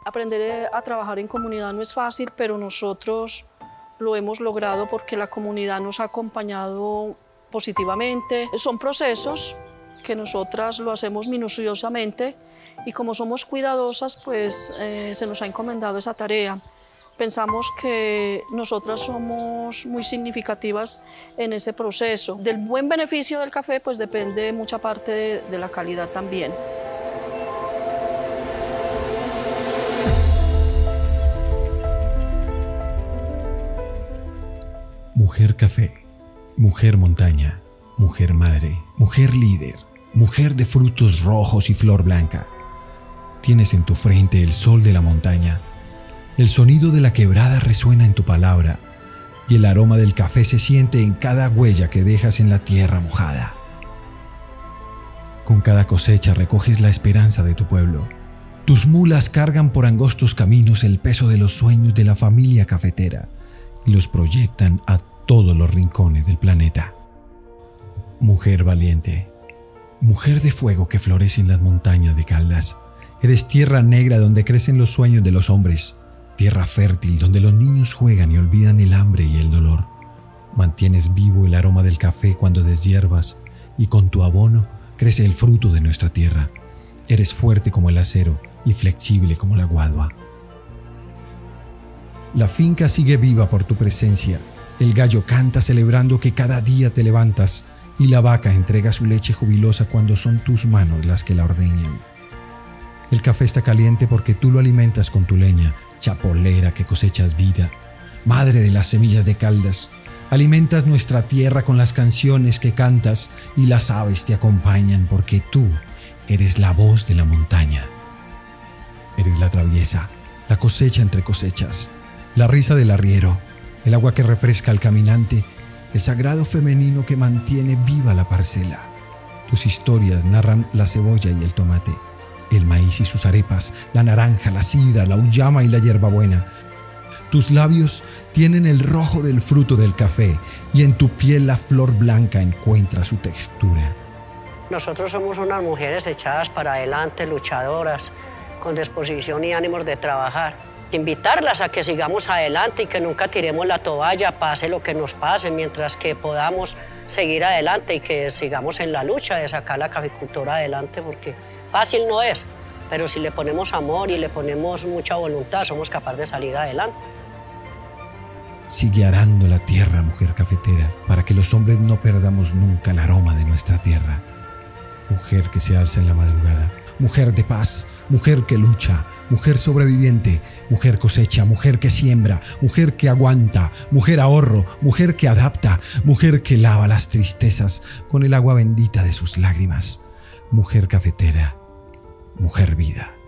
Aprender a trabajar en comunidad no es fácil, pero nosotros lo hemos logrado porque la comunidad nos ha acompañado positivamente. Son procesos que nosotras lo hacemos minuciosamente y como somos cuidadosas, pues se nos ha encomendado esa tarea. Pensamos que nosotras somos muy significativas en ese proceso. Del buen beneficio del café, pues depende mucha parte de la calidad también. Mujer café, mujer montaña, mujer madre, mujer líder, mujer de frutos rojos y flor blanca. Tienes en tu frente el sol de la montaña. El sonido de la quebrada resuena en tu palabra y el aroma del café se siente en cada huella que dejas en la tierra mojada. Con cada cosecha recoges la esperanza de tu pueblo. Tus mulas cargan por angostos caminos el peso de los sueños de la familia cafetera y los proyectan a todos los rincones del planeta. Mujer valiente, mujer de fuego que florece en las montañas de Caldas. Eres tierra negra donde crecen los sueños de los hombres. Tierra fértil donde los niños juegan y olvidan el hambre y el dolor. Mantienes vivo el aroma del café cuando deshiervas y con tu abono crece el fruto de nuestra tierra. Eres fuerte como el acero y flexible como la guadua. La finca sigue viva por tu presencia. El gallo canta celebrando que cada día te levantas y la vaca entrega su leche jubilosa cuando son tus manos las que la ordeñan. El café está caliente porque tú lo alimentas con tu leña, chapolera que cosechas vida, madre de las semillas de Caldas. Alimentas nuestra tierra con las canciones que cantas y las aves te acompañan porque tú eres la voz de la montaña. Eres la traviesa, la cosecha entre cosechas, la risa del arriero, el agua que refresca al caminante, el sagrado femenino que mantiene viva la parcela. Tus historias narran la cebolla y el tomate, el maíz y sus arepas, la naranja, la sidra, la uyama y la hierbabuena. Tus labios tienen el rojo del fruto del café y en tu piel la flor blanca encuentra su textura. Nosotros somos unas mujeres echadas para adelante, luchadoras, con disposición y ánimos de trabajar. Invitarlas a que sigamos adelante y que nunca tiremos la toalla, pase lo que nos pase, mientras que podamos seguir adelante y que sigamos en la lucha de sacar la caficultura adelante, porque fácil no es, pero si le ponemos amor y le ponemos mucha voluntad, somos capaces de salir adelante. Sigue arando la tierra, mujer cafetera, para que los hombres no perdamos nunca el aroma de nuestra tierra. Mujer que se alza en la madrugada, mujer de paz, mujer que lucha, mujer sobreviviente, mujer cosecha, mujer que siembra, mujer que aguanta, mujer ahorro, mujer que adapta, mujer que lava las tristezas con el agua bendita de sus lágrimas. Mujer cafetera, mujer vida.